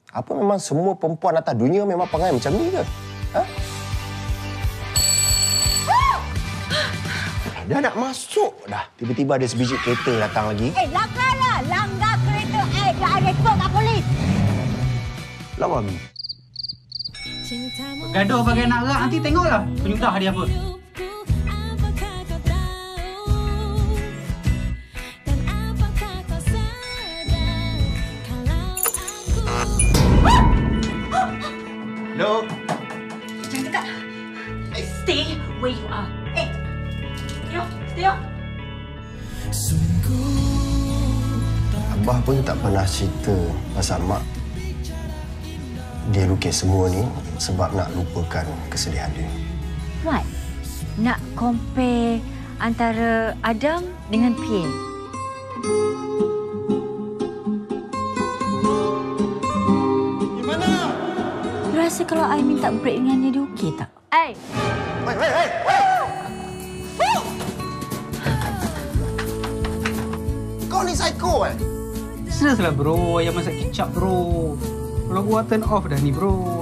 Apa memang semua perempuan atas dunia memang perangai macam ni ke? Ha? Dah nak masuk dah. Tiba-tiba ada sebiji kereta datang lagi. Langgarlah! Langgar kereta dah ada report kat polis. Lah, Mami. Gaduh bagai nak gerak, nanti tengoklah penyudah dia apa. Hello? Jangan dekat. Stay where you are. Stay on. Abah pun tak pernah cerita pasal mak. Dia lukis semua ni sebab nak lupakan kesedihan dia. What? Nak compare antara Adam dengan Pin? Gimana? You rasa kalau I minta break dengan dia, dia okey tak? Hei! Kau ni psycho eh? Seriously bro, yang masak kicap bro. Kalau gua turn off dah ni bro.